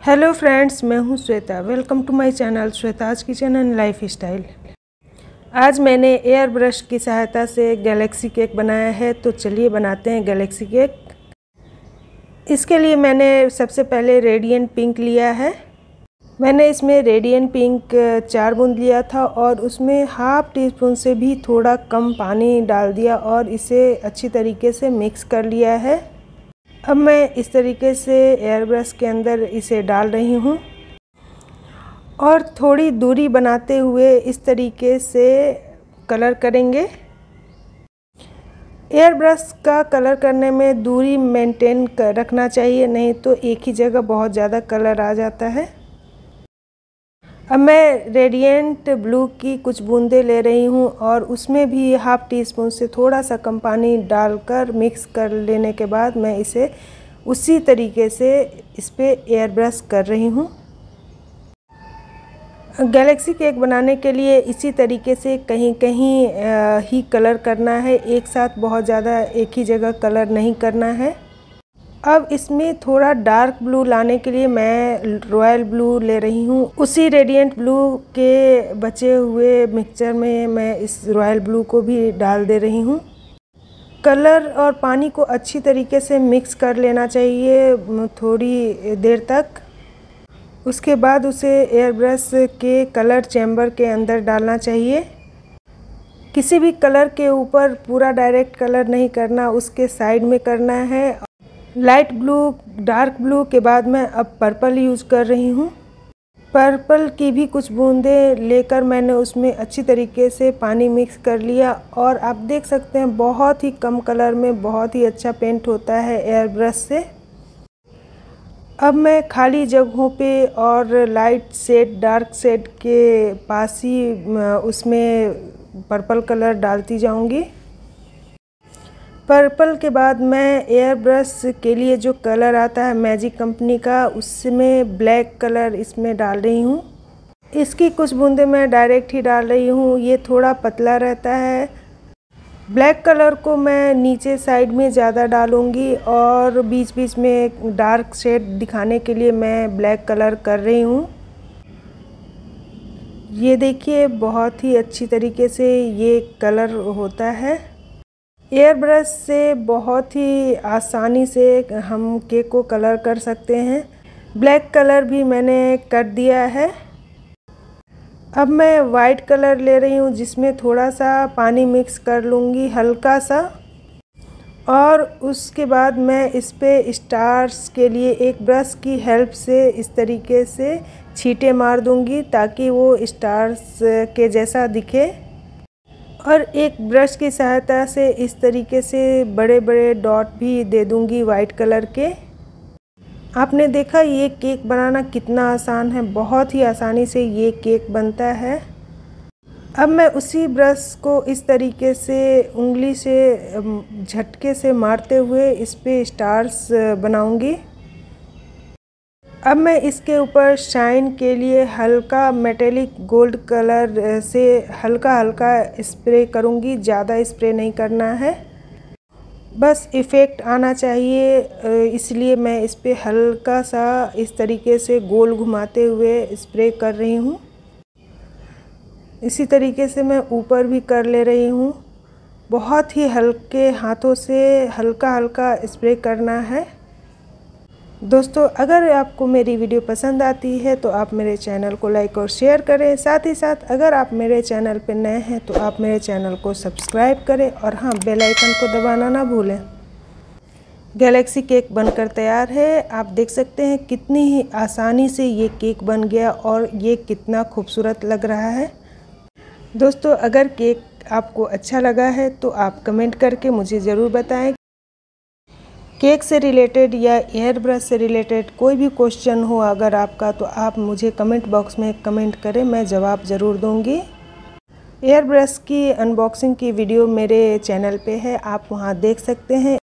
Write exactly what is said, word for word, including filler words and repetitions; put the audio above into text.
Hello friends, मैं हूं Shweta. Welcome to my channel Shweta's kitchen and lifestyle. आज मैंने एयर ब्रश की सहायता से गैलेक्सी केक बनाया है, तो चलिए बनाते हैं गैलेक्सी केक। इसके लिए मैंने सबसे पहले रेडिएंट पिंक लिया है। मैंने इसमें रेडिएंट पिंक चार बूंद लिया था और उसमें हाफ टी स्पून से भी थोड़ा कम पानी डाल दिया और इसे अच्छी तरीके से मिक्स कर लिया है। अब मैं इस तरीके से एयर ब्रश के अंदर इसे डाल रही हूँ और थोड़ी दूरी बनाते हुए इस तरीके से कलर करेंगे। एयर ब्रश का कलर करने में दूरी मेंटेन कर रखना चाहिए, नहीं तो एक ही जगह बहुत ज़्यादा कलर आ जाता है। अब मैं रेडिएंट ब्लू की कुछ बूंदें ले रही हूँ और उसमें भी हाफ टी स्पून से थोड़ा सा कम पानी डालकर मिक्स कर लेने के बाद मैं इसे उसी तरीके से इस पे एयर ब्रश कर रही हूँ। गैलेक्सी केक बनाने के लिए इसी तरीके से कहीं कहीं ही कलर करना है, एक साथ बहुत ज़्यादा एक ही जगह कलर नहीं करना है। अब इसमें थोड़ा डार्क ब्लू लाने के लिए मैं रॉयल ब्लू ले रही हूँ। उसी रेडिएंट ब्लू के बचे हुए मिक्सचर में मैं इस रॉयल ब्लू को भी डाल दे रही हूँ। कलर और पानी को अच्छी तरीके से मिक्स कर लेना चाहिए थोड़ी देर तक। उसके बाद उसे एयर ब्रश के कलर चैम्बर के अंदर डालना चाहिए। किसी भी कलर के ऊपर पूरा डायरेक्ट कलर नहीं करना, उसके साइड में करना है। लाइट ब्लू, डार्क ब्लू के बाद मैं अब पर्पल यूज़ कर रही हूँ। पर्पल की भी कुछ बूंदें लेकर मैंने उसमें अच्छी तरीके से पानी मिक्स कर लिया और आप देख सकते हैं बहुत ही कम कलर में बहुत ही अच्छा पेंट होता है एयर ब्रश से। अब मैं खाली जगहों पे और लाइट शेड, डार्क शेड के पास ही उसमें पर्पल कलर डालती जाऊंगी। पर्पल के बाद मैं एयर ब्रश के लिए जो कलर आता है मैजिक कंपनी का, उसमें ब्लैक कलर इसमें डाल रही हूँ। इसकी कुछ बूंदें मैं डायरेक्ट ही डाल रही हूँ, ये थोड़ा पतला रहता है। ब्लैक कलर को मैं नीचे साइड में ज़्यादा डालूँगी और बीच बीच में डार्क शेड दिखाने के लिए मैं ब्लैक कलर कर रही हूँ। ये देखिए बहुत ही अच्छी तरीके से ये कलर होता है। एयर ब्रश से बहुत ही आसानी से हम केक को कलर कर सकते हैं। ब्लैक कलर भी मैंने कर दिया है। अब मैं वाइट कलर ले रही हूँ जिसमें थोड़ा सा पानी मिक्स कर लूँगी, हल्का सा। और उसके बाद मैं इस पे स्टार्स के लिए एक ब्रश की हेल्प से इस तरीके से छींटे मार दूँगी ताकि वो स्टार्स के जैसा दिखे। और एक ब्रश की सहायता से इस तरीके से बड़े बड़े डॉट भी दे दूंगी वाइट कलर के। आपने देखा ये केक बनाना कितना आसान है, बहुत ही आसानी से ये केक बनता है। अब मैं उसी ब्रश को इस तरीके से उंगली से झटके से मारते हुए इस पे स्टार्स बनाऊंगी। अब मैं इसके ऊपर शाइन के लिए हल्का मेटेलिक गोल्ड कलर से हल्का हल्का स्प्रे करूंगी, ज़्यादा स्प्रे नहीं करना है, बस इफ़ेक्ट आना चाहिए, इसलिए मैं इस पर हल्का सा इस तरीके से गोल घुमाते हुए स्प्रे कर रही हूँ। इसी तरीके से मैं ऊपर भी कर ले रही हूँ। बहुत ही हल्के हाथों से हल्का हल्का स्प्रे करना है। दोस्तों, अगर आपको मेरी वीडियो पसंद आती है तो आप मेरे चैनल को लाइक और शेयर करें। साथ ही साथ अगर आप मेरे चैनल पर नए हैं तो आप मेरे चैनल को सब्सक्राइब करें और हाँ, बेल आइकन को दबाना ना भूलें। गैलेक्सी केक बनकर तैयार है। आप देख सकते हैं कितनी ही आसानी से ये केक बन गया और ये कितना खूबसूरत लग रहा है। दोस्तों, अगर केक आपको अच्छा लगा है तो आप कमेंट करके मुझे ज़रूर बताएं। केक से रिलेटेड या एयर ब्रश से रिलेटेड कोई भी क्वेश्चन हो अगर आपका, तो आप मुझे कमेंट बॉक्स में कमेंट करें, मैं जवाब ज़रूर दूंगी। एयर ब्रश की अनबॉक्सिंग की वीडियो मेरे चैनल पे है, आप वहां देख सकते हैं।